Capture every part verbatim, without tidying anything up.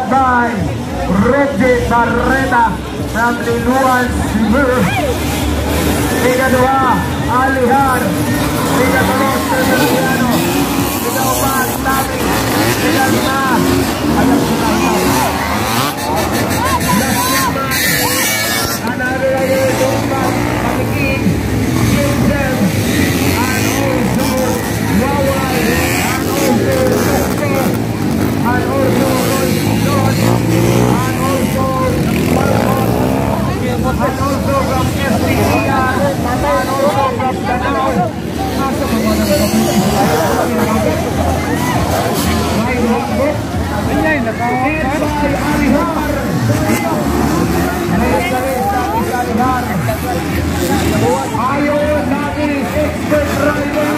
by Roger Barreta from Liluan, Cebu. Ikadua, Alihan. Ikatulong, Severiano. Ikaupat, Tami. Ikalima, alam ko na another idea, Tumbat, Pamikin, Joseph, and also Wawal, and also Susko, and also Roy Don, and also Marcos, and also from S P C R, and also from Danao. Ayo lagi expert rider.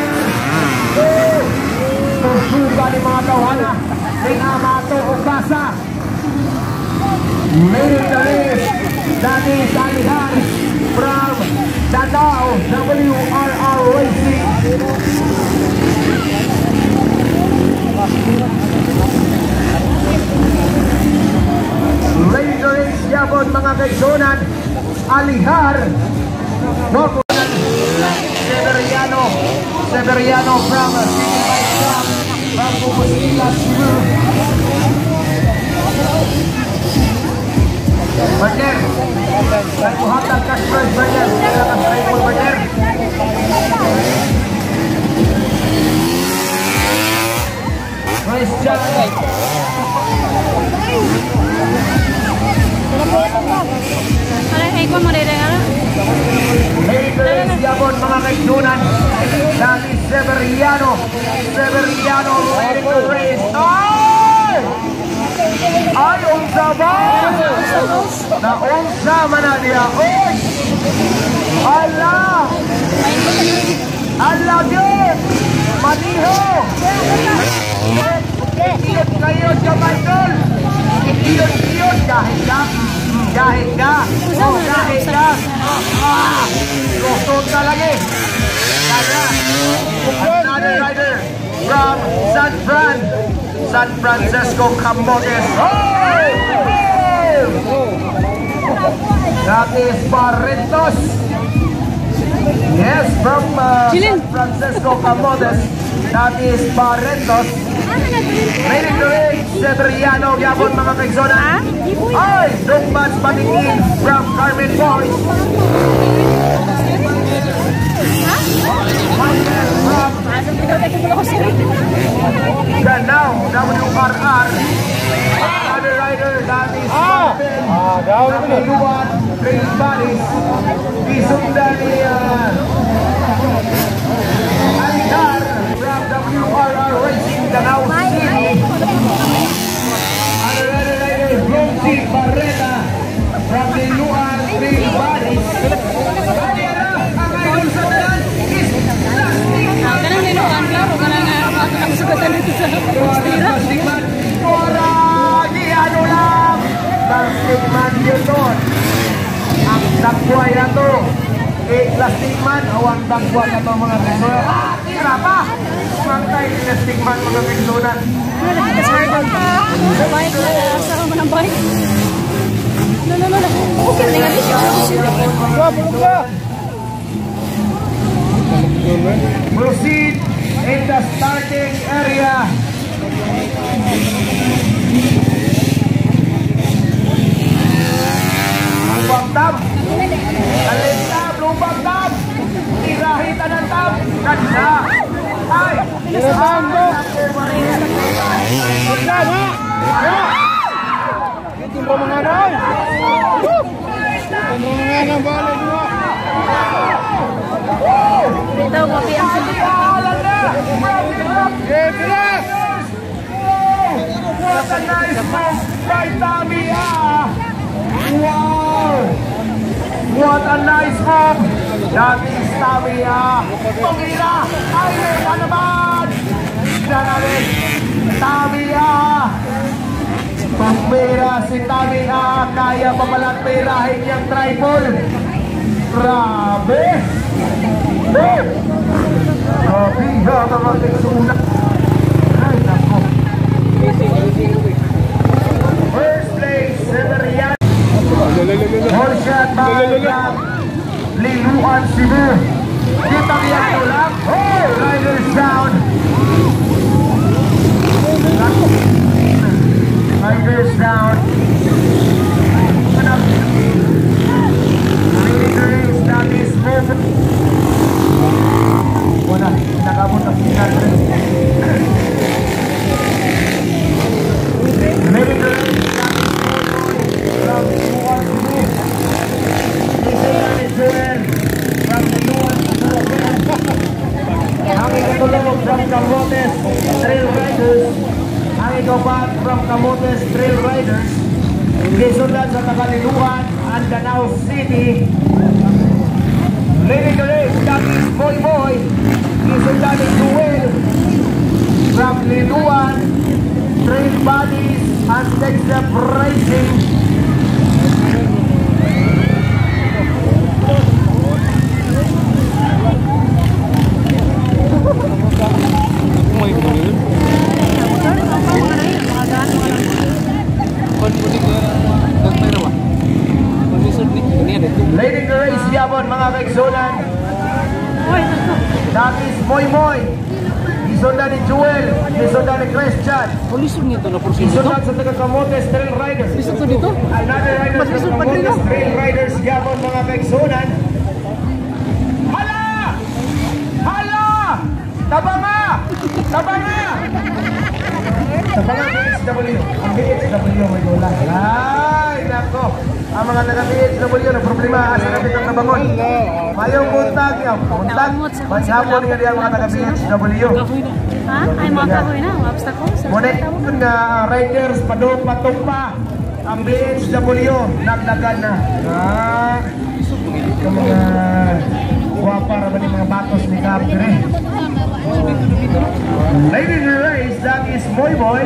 Susuga ni mga tawana ni Amato Okasa. Meron na rin dati Salihan from Danao W R R Racing. Laser race yapon mga kaigsunan. Alihar Nokunan Severiano Severiano from City Bike Shop from Pupusila, Cebu. Berger Saya hantar cash prize Berger Silakan Saiful Berger. Nice job. Ay, kung marirengan. Later yapon mga kaigsunan dari Severiano Severiano leading the race. Ay! Ay, unsa ba? Na unsa man na dia. Oy! Ala! Ala gyud! Maniho! Iyot kayo sa bandol! Iyot-iyot kahit ka! Kahit ka! Oh, kahit ka! Ah! Kusot ka lagi! Kaya! Another rider from San Fran! San Francisco Camotes! Oh! That is Barrientos! Yes, from uh, San Francisco Camotes! That is Barrientos! Meaning the ring, Severiano, yapon mga kaigsunan. Ay, Dumbats Patingin from Carmen Boys. Michael from Danao, W R R. Another rider, that is Marvin. From Liluan, Trail Paris. Isundan ni Aligar from W R R Racing, Danao City. Another rider, Rosie Barreta from Liluan, Trail Paris. Ang idol sa talan is Plastic Man. Kanang Liluan, klaro, kanang ang sugatan dito sa Plastic Man. Poragi, ano lang. Plastic Man yun doon. Ang dagway na to. Eh, Plastic Man, awang dagway na to mga kaigsunan. Ah, tira pa! Mantay, Plastic Man mga kaigsunan. Bike na, saka mo ng bike. No, no, no, no. Okay, tingnan niyo. Proceed in the starting area. Lubang tab. Alin tab, lubang tab. Tirahitan ng tab. Ganda. Ay! Tirahan mo. Ganda mo. Itim pa mga nang. Itim pa mga nang balik mo. Dito, mapi ang sabi. Yes! What a nice move by Tamiya! Wow! What a nice move! That is Tamiya! Pumira! Ay, na naman! Diyan natin! Tamiya! Pumira si Tamiya! Kaya pa palang pirahin niyang tripod! Grabe! Grabe! Grabe mga kaigsunan! Ay, nako! Hey! down. Leading the race, that is Momo. Wala, nakabot ang pinag-race. Leading the race, that is Momo from Luan Cebu. That is Joel from Luan Cebu. Ang ikatulog from Camotes Trail Riders. Ang ikapat from Camotes Trail Riders. Gisundan sa Tagaliluan and Danao City. Leading the race, that is Boy Boy. Gisundan ni Joel from Liluan Trail Bodies and Texas Racing. Leading the race, Yabon, mga kaigsunan. That is Moy Moy. Isundan ni Joel. Isundan ni Christian. Polisyon nito na porsin dito? Isundan sa taga-Camotes Trail Riders. Polisyon to dito? Another riders sa Camotes Trail Riders, Yabon, mga kaigsunan. Hala! Hala! Tabanga! Tabanga! Tabanga B H W. Ang B H W may dola. Ay, nako. Ang mga taga-B H W na problema sa kapit ang nabangon. Mayong buntag niya. Buntag. Maghapon nga diyan mga taga-B H W. Ha? Ay, mga kahoy na. Obstacles. Muna yun na riders, padong-patong pa. Ang B H W, nagdagan na. Ah, yung mga guwapa raman yung mga batos ni Capri. Leading the race, that is Moy Boy.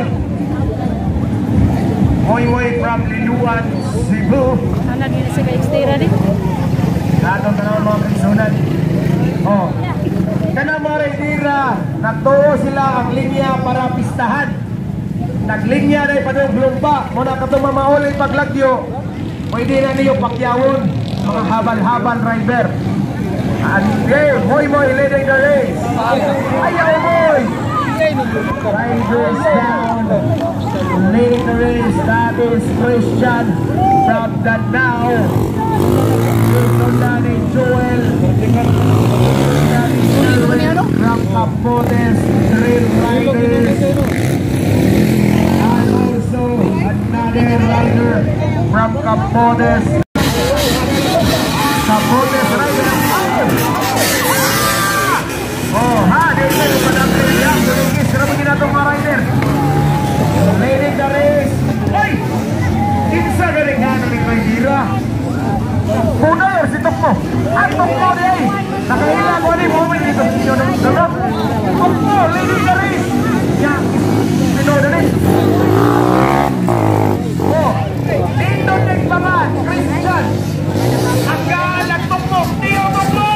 Moy Moy from Liluan, Cebu. Ang naging sa ka-extera din. Atong tanawang mga kaisunan. Oh. Kana mga ridera, nagtuo sila ang linya para pistahan. Naglinya na ipadong lumba. Muna katong mamauli paglagyo. Pwede na niyo pakyawon. Mga habal-habal rider. And there, Moy Moy leading the race. Ayaw Moy! Riders down. Leading the race, that is Christian from Danao. Isundan ni Joel. Isundan ni Joel from Camotes Trail Riders. And also another rider from Camotes. Camotes Riders. Oh, ha, dito yung padang yang Durugis, kena begini atong mga rider. Leading the race. Ay! Kinsa galing nga ng ridera. Punar si Tokmo. Ang Tokmo di ay. Nakahila ko ni moment dito. Tokmo, leading the race. Yan, sinoda ni. Oh, dito nagpaman, Christian. Ang galang Tokmo. Tiyo Tokmo.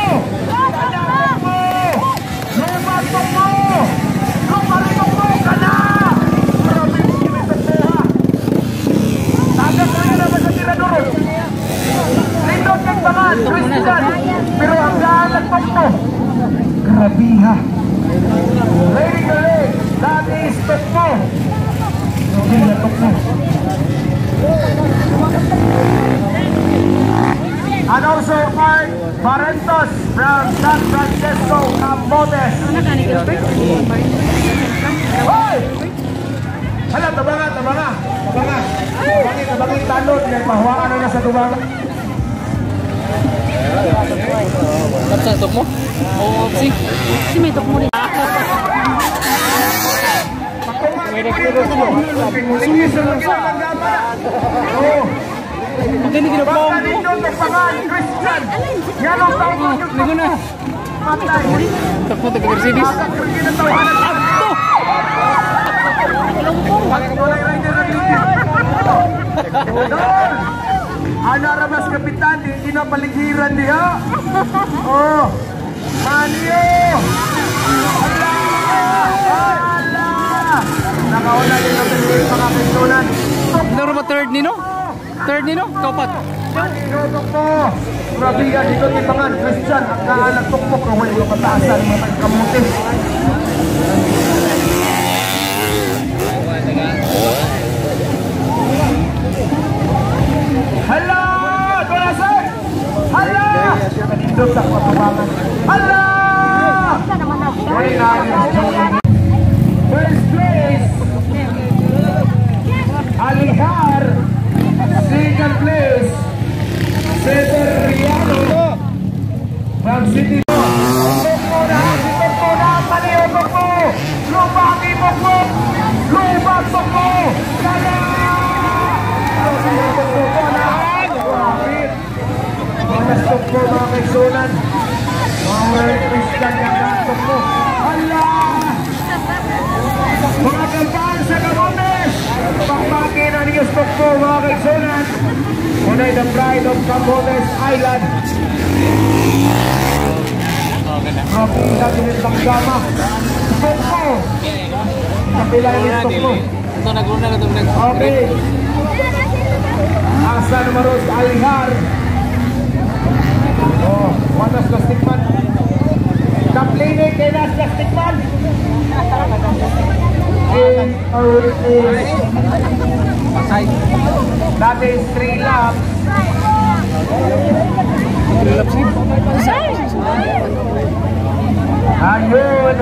Tokmo! Kumari Tokmo ka na! Grabe yung kimi Tokmo ha! Tagas na yun naman sa tirador! Lindot kang tangan, Christian! Pero ang galang Tokmo! Grabe ha! Leading the race, that is Tokmo! Grabe na Tokmo! And also Art Barrentos from San Francisco, Camotes. Hoy! Hala, tabanga, tabanga, tabanga. Tabangin, tabangin tanod. Mahuwaan na na sa tubanga. At sa Tokmo? Oo, si. Si may Tokmo rin. May nagturo ko mo. Sumisunod sa. Oo. Magkano ginagawa mo? Baka dito nagpangan, Christian! Yanong taong mo! Ligo na. Patay! Tokmo, taga-Mercedes. Bakit ginatawanan? Ato! Bakit walay rider na dito? Doon! Anarabas kapitan, hindi na paligiran diha. Oh! Manyo! Ala! Ala! Nakauna din natin yung mga pistolan. Laro ba third nino? Third nino? Kapat. Tinutok mo! Grabe yan, dito tipangan, Christian, ang kaanak tukmok, kaway yung pataasan, mga kamutin. Sokpo mga kaigsunan. Unay the pride of Camotes Island. Trophy natin yung Tanggama. Sokpo. Kapila yung Sokpo. Ito nag-una na itong nag Okay. Asa numero sa Alihar. Oh, Wanas Plasticman. Kaplinik kay Nas Plasticman. In or is that is three laps. Ayun.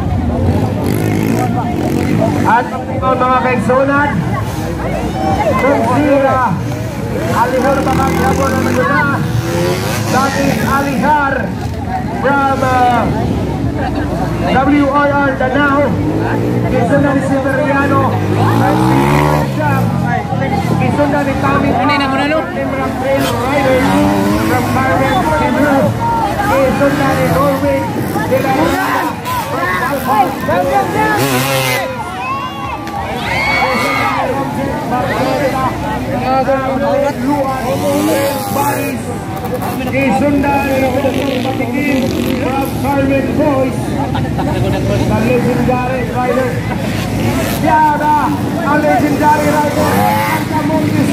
At ang mga kaigsunan, kung sila Alihar Bakangyabon na naguna, that is Alihar from uh, W R R Danao. Kisundan ni Silveriano at si Jack. Kisundan ni Tommy Ano na muna no? from Trail Rider from Carmen Cebu. Kisundan ni Norway de la Rosa from Alpha. Kisundan ni Patikin from Carmen Boys. The legendary rider. Tiada, ang legendary rider. Ang Camotes.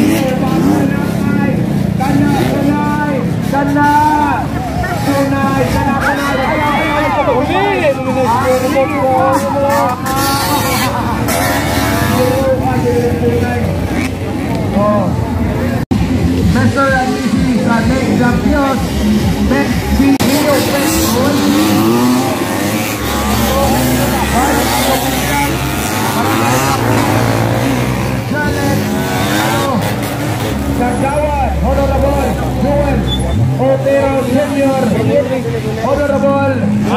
Kana, kanay, kana. Tunay, kana, kanay. Oh. Mister and Missus uh, next champions. Next video petrol. Janet. Kagawan. Honorable Joel Otero Senior. Honorable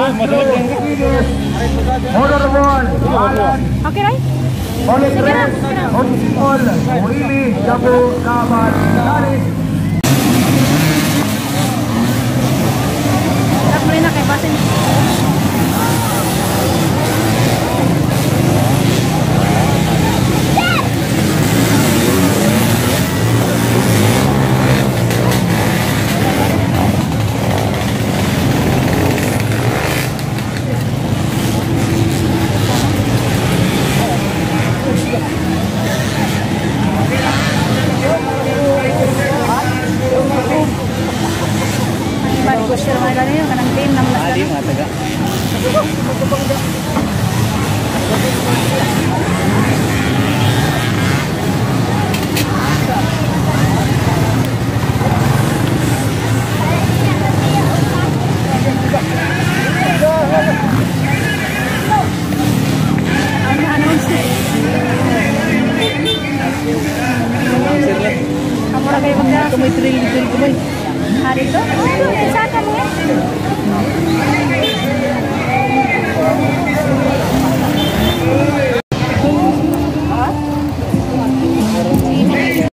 Honorable Alan. Okay, right? Honorable Honorable Willie Jabu Kaban Garis. Tapos na kay basin. Balik ko siya naman ganyan, kanang team ng Ah, di mga taga. Ang announce. Kamu ra kayo magda. Kamay trail, trail kamay. Hari to? Sa ka mo eh.